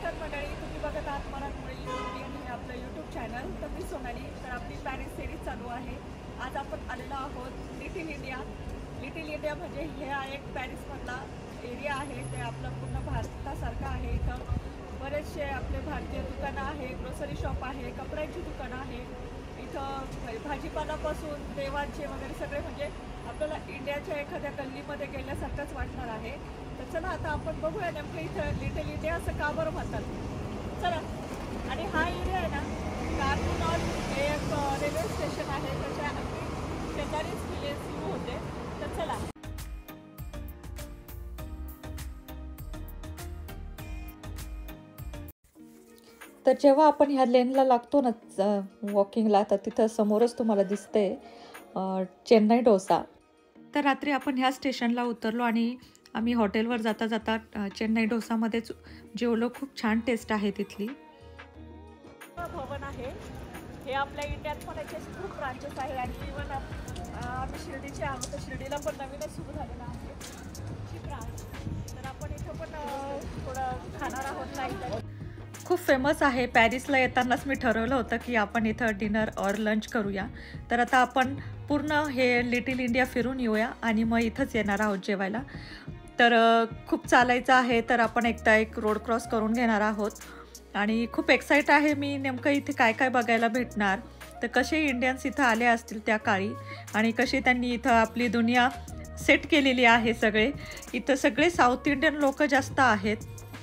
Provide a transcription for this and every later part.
नमस्कार मंडळी, तुम्ही बघत आहात मराठमोळी यूट्यूब हे आपलं यूट्यूब चॅनल. तर मी सोनाली. तर आपली पॅरिस सिरीज चालू आहे. आज आपण आलेलो आहोत लिटिल इंडिया. लिटिल इंडिया म्हणजे हे एक पॅरिसमधला एरिया आहे. ते आपलं पूर्ण भारतासारखं आहे. इथं बरेचसे आपले भारतीय दुकानं आहे, ग्रोसरी शॉप आहे, कपड्यांची दुकानं आहे. इथं भाजीपालापासून देवांचे वगैरे सगळे म्हणजे आपल्याला इंडियाच्या एखाद्या गल्लीमध्ये गेल्यासारखंच वाटणार आहे. तर चला आता आपण बघूया नेमकं इथं लिटिल इंडिया असं का बरं म्हणतात. चला. आणि हा एरिया आहे ना, कार्टूनॉल हे एक रेल्वे स्टेशन आहे, त्याच्या अगदी शेजारीच किल्ले सुरू होते. तर चला. तर जेव्हा आपण ह्या लेनला लागतो ना वॉकिंगला, तर तिथं समोरच तुम्हाला दिसते चेन्नई डोसा. तर रात्री आपण ह्या स्टेशनला उतरलो आणि आम्ही हॉटेलवर जाता जाता चेन्नई डोसामध्येच जेवलो. खूप छान टेस्ट आहे तिथली. भवन आहे हे, आपल्या इंडियात पण याचे खूप ब्रांचेस आहे आणि इव्हन आम्ही शिर्डीचे आहोत, तर शिर्डीला पण नवीनच सुरू झालेलं आहे ब्रांच. तर आपण इथं पण थोडं खाणार आहोत. नाही, खूप फेमस आहे. पॅरिसला येतानाच मी ठरवलं होतं की आपण इथं डिनर और लंच करूया. तर आता आपण पूर्ण हे लिटिल इंडिया फिरून येऊया आणि मग इथंच येणार आहोत जेवायला. तर खूप चालायचं आहे, तर आपण एकदा एक रोड क्रॉस करून घेणार आहोत आणि खूप एक्साइट आहे मी नेमकं इथे काय काय बघायला भेटणार. तर कसे इंडियन्स इथं आले असतील त्या काळी आणि कशी त्यांनी इथं आपली दुनिया सेट केलेली आहे. सगळे इथं सगळे साऊथ इंडियन लोक जास्त आहेत.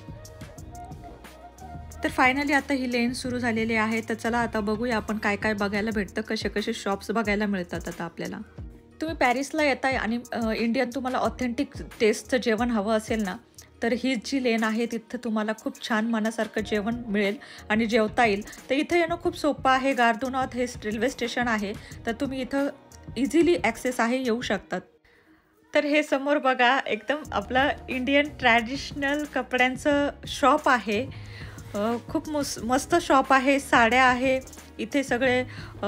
तर फायनली आता ही लेन सुरू झालेली आहे. तर चला आता बघूया आपण काय काय बघायला भेटतं, कसे कसे शॉप्स बघायला मिळतात आता आपल्याला. तुम्ही पॅरिसला येताय आणि इंडियन तुम्हाला ऑथेंटिक टेस्टचं जेवण हवं असेल ना, तर ही जी लेन आहे तिथं तुम्हाला खूप छान मनासारखं जेवण मिळेल आणि जेवता येईल. तर इथं येणं खूप सोपं आहे. गार दू नॉर्थ हे रेल्वे स्टेशन आहे, तर तुम्ही इथं इझिली ॲक्सेस आहे, येऊ शकतात. तर हे समोर बघा, एकदम आपलं इंडियन ट्रॅडिशनल कपड्यांचं शॉप आहे. खूप मस्त शॉप आहे. साड्या आहे इथे, सगळे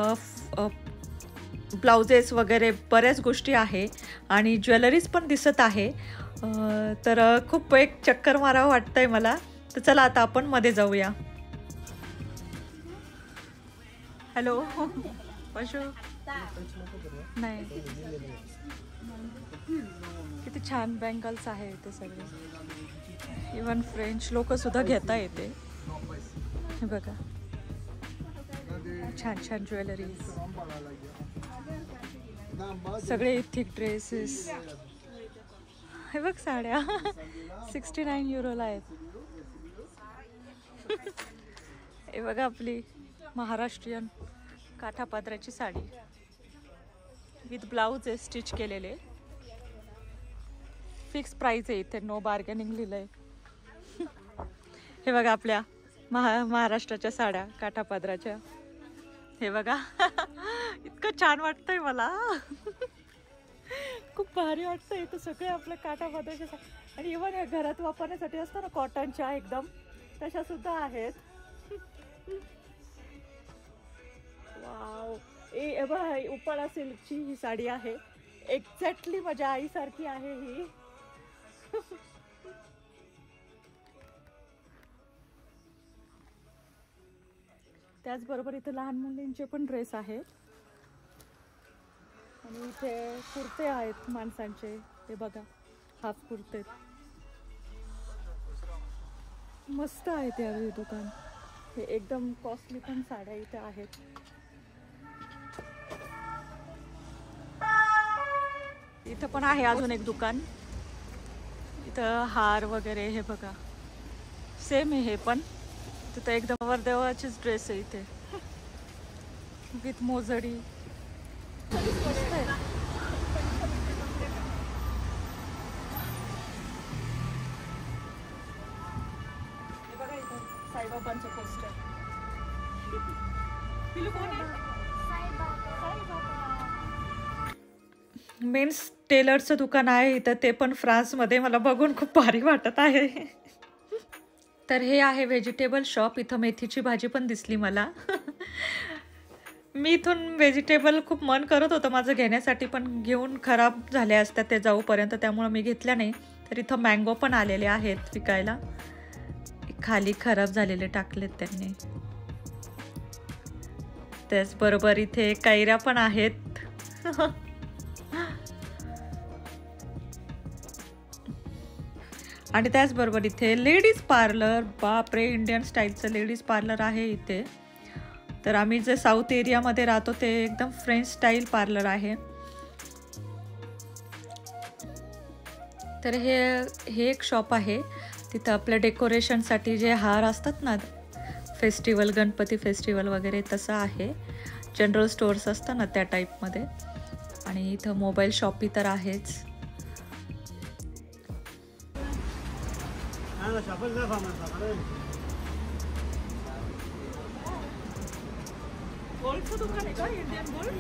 ब्लाउजेस वगैरे बऱ्याच गोष्टी आहे आणि ज्वेलरीज पण दिसत आहे. तर खूप एक चक्कर मारावं वाटतंय मला. तर चला आता आपण मध्ये जाऊया. हॅलो पशू. नाही, किती छान बँगल्स आहे इथे सगळे. इवन फ्रेंच लोक सुद्धा घेता येते. हे बघा, छान छान ज्वेलरीज, सगळे थिक ड्रेसेस. हे बघ साड्या 69 युरोला आहेत. हे बघा आपली महाराष्ट्रीयन काठापात्राची साडी विथ ब्लाऊज आहे स्टिच केलेले. फिक्स प्राइस आहे इथे, नो बार्गेनिंग लिहिलंय. हे बघा आपल्या महाराष्ट्राच्या साड्या काठापदराच्या. हे बघा इतकं छान वाटतंय मला. खूप भारी वाटतंय इथं सगळे आपल्या काठापदराच्या साड्या. आणि इव्हन या घरात वापरण्यासाठी असतं ना कॉटनच्या एकदम, तशा सुद्धा आहेत. वाव. उपाडा सिल्कची ही साडी आहे. एक्झॅक्टली माझ्या आईसारखी आहे ही. त्याचबरोबर इथे लहान मुलींचे पण ड्रेस आहेत आणि इथे कुर्ते आहेत माणसांचे. हे बघा, हाफ कुर्ते मस्त आहेत. यावेळी दुकान हे एकदम कॉस्टली पण साड्या इथे आहेत. इथं पण आहे अजून एक दुकान. इथं हार वगैरे. हे बघा, सेम आहे हे पण. तिथं एकदम वरदेवाचीच ड्रेस आहे इथे विथ मोजडी. मस्त आहे. हे बघा इथं साईबाबांचं पोस्टर. मेन्स टेलरचं दुकान आहे इथं, ते पण फ्रान्समध्ये. मला बघून खूप भारी वाटत आहे. तर हे आहे व्हेजिटेबल शॉप. इथं मेथीची भाजी पण दिसली मला. मी इथून व्हेजिटेबल खूप मन करत होतं माझं घेण्यासाठी, पण घेऊन खराब झाल्या असत्या ते जाऊपर्यंत, त्यामुळे मी घेतल्या नाही. तर इथं मँगो पण आलेले आहेत विकायला. खाली खराब झालेले टाकलेत त्यांनी. त्याचबरोबर इथे कैऱ्या पण आहेत. आणि त्याचबरोबर इथे लेडीज पार्लर. बापरे, इंडियन स्टाईलचं लेडीज पार्लर आहे इथे. तर आम्ही जे साऊथ एरियामध्ये राहतो ते एकदम फ्रेंच स्टाईल पार्लर आहे. तर हे एक शॉप आहे. तिथं आपल्या डेकोरेशनसाठी जे हार असतात ना, फेस्टिवल, गणपती फेस्टिवल वगैरे तसं आहे. जनरल स्टोअर्स असतं ना त्या टाईपमध्ये. आणि इथं मोबाईल शॉपी तर आहेच. गोल्डचं दुकान आहे का, इंडियन गोल्ड?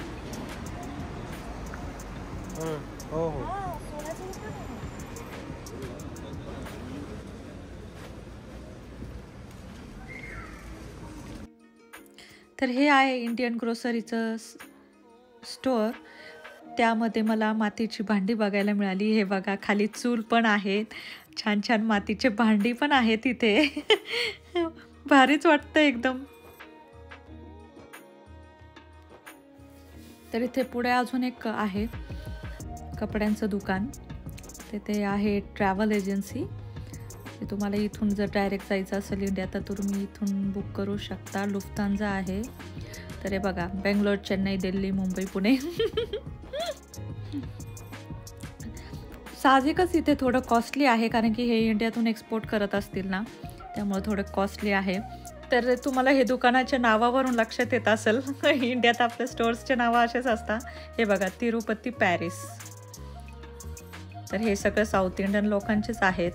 हो. तर हे आहे इंडियन ग्रोसरीचं स्टोअर. त्यामध्ये मला मातीची भांडी बघायला मिळाली. हे बघा, खाली चूल पण आहेत, छान छान मातीचे भांडी पण आहेत इथे. भारीच वाटतं एकदम. तर इथे पुढे अजून एक आहे कपड्यांचं दुकान. ते आहे ट्रॅव्हल एजन्सी. ते तुम्हाला इथून जर डायरेक्ट जायचं असेल इंडिया तर तुम्ही इथून बुक करू शकता. लुफ्तांजा आहे. तर हे बघा, बेंगलोर, चेन्नई, दिल्ली, मुंबई, पुणे. साहजिकच इथे थोडं कॉस्टली आहे, कारण की हे इंडियातून एक्सपोर्ट करत असतील ना, त्यामुळे थोडं कॉस्टली आहे. तर तुम्हाला हे दुकानाच्या नावावरून लक्षात येत असेल. इंडियात आपल्या स्टोअर्सचे नावं असेच असतात. हे बघा, तिरुपती, पॅरिस. तर हे सगळं साऊथ इंडियन लोकांचेच आहेत.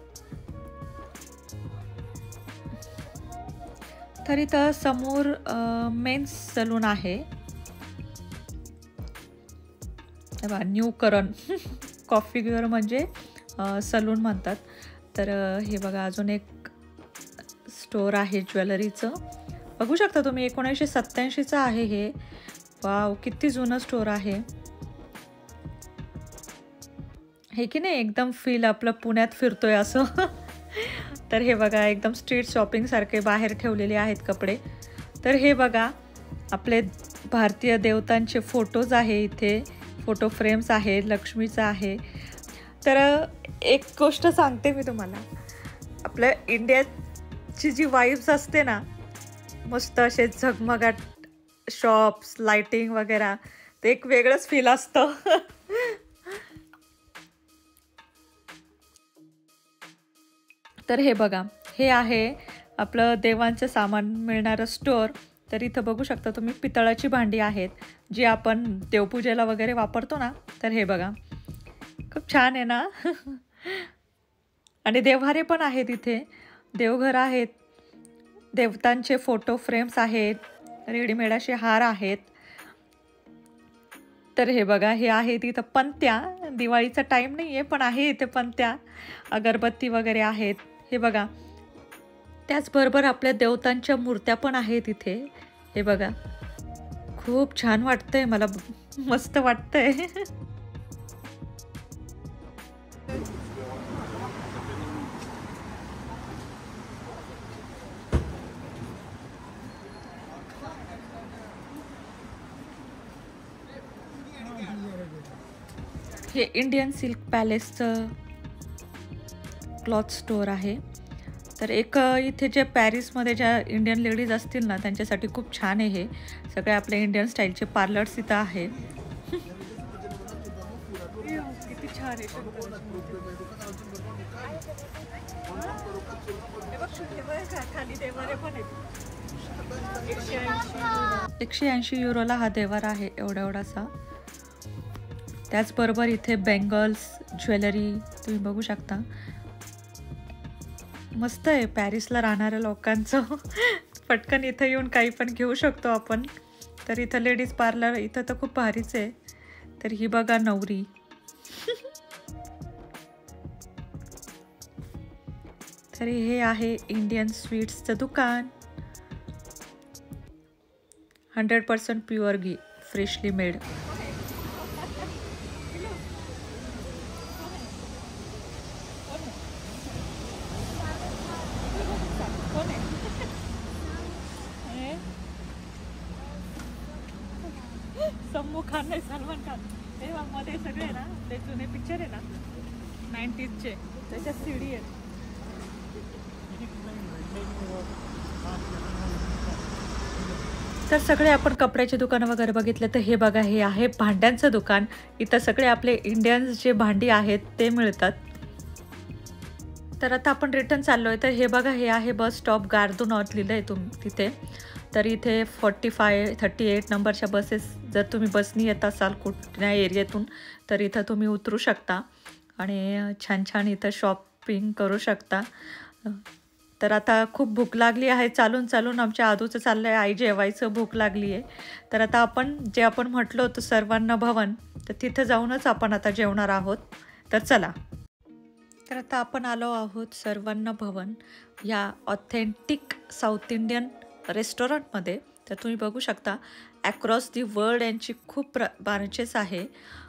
तर इथं समोर मेन्स सलून आहे. न्यू करण कॉफी गिअर म्हणजे सलून म्हणतात. तर हे बघा, अजून एक स्टोअर आहे ज्वेलरीचं. बघू शकता तुम्ही, 1987चं आहे हे. वाव, किती जुनं स्टोअर आहे हे की नाही. एकदम फील आपलं पुण्यात फिरतोय असं. तर हे बघा, एकदम स्ट्रीट शॉपिंग सारखे बाहेर ठेवलेले आहेत कपडे. तर हे बघा, आपले भारतीय देवतांचे फोटोज आहे इथे. फोटो फ्रेम्स आहे, लक्ष्मीचा आहे. तर एक गोष्ट सांगते मी तुम्हाला, आपल्या इंडियाची जी वाईब्स असते ना, मस्त असे झगमगाट शॉप्स, लाइटिंग वगैरे, ते एक वेगळंच फील असतं. तर हे बघा, हे आहे आपलं देवांचं सामान मिळणारं स्टोअर. तर इथं बघू शकता तुम्ही, पितळाची भांडी आहेत जी आपण देवपूजेला वगैरे वापरतो ना. तर हे बघा, खूप छान आहे ना. आणि देवहारे पण आहेत इथे, देवघर आहेत, देवतांचे फोटो फ्रेम्स आहेत, रेडीमेड असे हार आहेत. तर हे बघा, हे आहे तिथं पंत्या. दिवाळीचा टाईम नाही आहे, पण आहे इथे पंत्या, अगरबत्ती वगैरे आहेत. हे बघा, त्याचबरोबर आपल्या देवतांच्या मूर्त्या पण आहेत इथे. हे बघा, खूप छान वाटतंय मला, मस्त वाटतंय. हे इंडियन सिल्क पॅलेसचं क्लॉथ स्टोअर आहे. तर एक इथे जे पॅरिसमध्ये ज्या इंडियन लेडीज असतील ना, त्यांच्यासाठी खूप छान आहे. हे सगळे आपले इंडियन स्टाईलचे पार्लर्स इथं आहे. किती छान आहे. खाली देवारे पण आहेत. 180 युरोला हा देवारा आहे, एवढासा. त्याचबरोबर इथे बेंगल्स, ज्वेलरी तुम्ही बघू शकता. मस्त आहे पॅरिसला राहणाऱ्या लोकांचं. पटकन इथं येऊन काही पण घेऊ शकतो आपण. तर इथं लेडीज पार्लर इथं तर खूप भारीच आहे. तर ही बघा नवरी. तर हे आहे इंडियन स्वीट्सचं दुकान. 100% प्युअर घी, फ्रेशली मेड. कोण आहे? सम्मू खान नाही, सलमान खान. हे मध्ये सगळे ना ते जुने पिक्चर आहे ना 90sचे, त्याच्यात सीडी आहे. तर सगळे आपण कपड्याचे दुकानं वगैरे बघितले. तर हे बघा, हे आहे भांड्यांचं दुकान. इथं सगळे आपले इंडियन्स जे भांडी आहेत ते मिळतात. तर आता आपण रिटर्न चाललो आहे. तर हे बघा, हे आहे बस स्टॉप गार्दू नॉर्थ लिहिलं आहे तिथे. तर इथे 45, 38 नंबरच्या बसेस, जर तुम्ही बसनी येत असाल कुठल्या एरियातून तर इथं तुम्ही उतरू शकता आणि छान छान इथं शॉपिंग करू शकता. तर आता खूप भूक लागली आहे. चालून चालून आमच्या आदूचं चाललं आहे आई जेवायचं, भूक लागली आहे. तर आता आपण म्हटलं होतं सर्वांना भवन, तर तिथं जाऊनच आपण आता जेवणार आहोत. तर चला. तर आता आपण आलो आहोत सर्वांना भवन या ऑथेंटिक साऊथ इंडियन रेस्टॉरंटमध्ये. तर तुम्ही बघू शकता अक्रॉस दी वर्ल्ड यांची खूप ब्रांचेस आहे.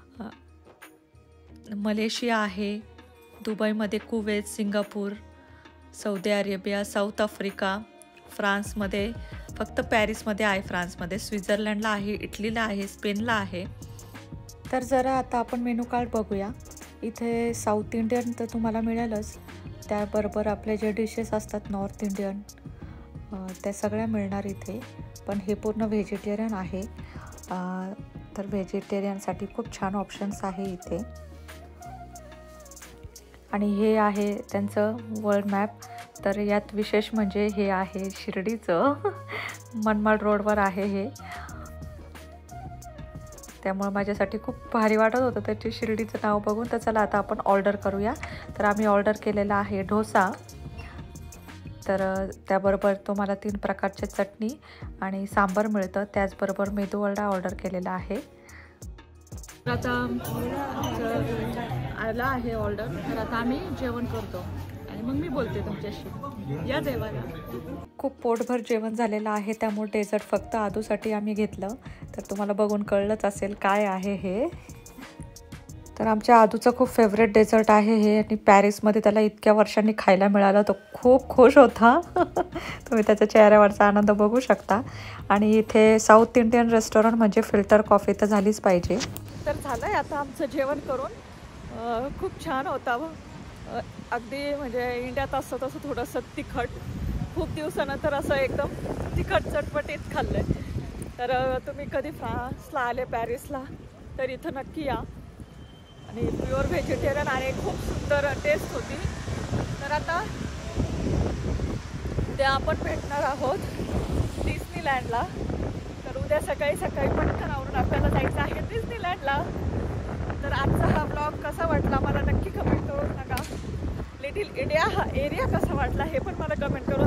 मलेशिया आहे, दुबईमध्ये Kuwait, Singapore, Saudi Arabia, South Africa, फ्रान्समध्ये फक्त पॅरिसमध्ये आहे, फ्रान्समध्ये, स्वित्झर्लंडला आहे, इटलीला आहे, स्पेनला आहे. तर जरा आता आपण मेनू कार्ड बघूया. इथे साऊथ इंडियन तर तुम्हाला मिळेलच, त्याबरोबर आपले जे डिशेस असतात नॉर्थ इंडियन त्या सगळ्या मिळणार इथे. पण हे पूर्ण व्हेजिटेरियन आहे. तर व्हेजिटेरियनसाठी खूप छान ऑप्शन्स आहे इथे. आणि हे आहे त्यांचं वर्ल्ड मॅप. तर यात विशेष म्हणजे हे आहे शिर्डीचं मनमाड रोडवर आहे हे. त्यामुळे माझ्यासाठी खूप भारी वाटत होतं त्याची शिर्डीचं नाव बघून. तर चला आता आपण ऑर्डर करूया. तर आम्ही ऑर्डर केलेला आहे डोसा. तर त्याबरोबर तुम्हाला 3 प्रकारचे चटणी आणि सांबार मिळतं. त्याचबरोबर मेदूवडा ऑर्डर केलेला आहे. आता आला आहे ऑर्डर. तर आता आम्ही जेवण करतो आणि मग मी बोलते तुमच्याशी. या जेवायला. खूप पोटभर जेवण झालेलं आहे, त्यामुळे डेझर्ट फक्त आदूसाठी आम्ही घेतलं. तर तुम्हाला बघून कळलंच असेल काय आहे हे. तर आमच्या आदूचं खूप फेवरेट डेझर्ट आहे हे आणि पॅरिसमध्ये त्याला इतक्या वर्षांनी खायला मिळालं. तो खूप खुश होता. तुम्ही त्याच्या चेहऱ्यावरचा आनंद बघू शकता. आणि इथे साऊथ इंडियन रेस्टॉरंट म्हणजे फिल्टर कॉफी तर झालीच पाहिजे. तर झालं आहे आता आमचं जेवण करून. खूप छान होता. अगदी म्हणजे इंडियात असतं तसं थोडंसं तिखट. खूप दिवसानंतर असं एकदम तिखट चटपटीत खाल्लं आहे. तर तुम्ही कधी फ्रान्सला आले, पॅरिसला, तर इथं नक्की या. आणि प्युअर व्हेजिटेरियन आणि खूप सुंदर टेस्ट होती. तर आता उद्या आपण भेटणार आहोत डिस्नीलँडला. तर उद्या सकाळी पटकन आवरून आपल्याला जायचं आहे डिस्नीलँडला. तर आजचा हा ब्लॉग कसा वाटला मला नक्की कमेंट करून सांगा. लिटिल इंडिया हा एरिया कसा वाटला हे पण मला कमेंट करून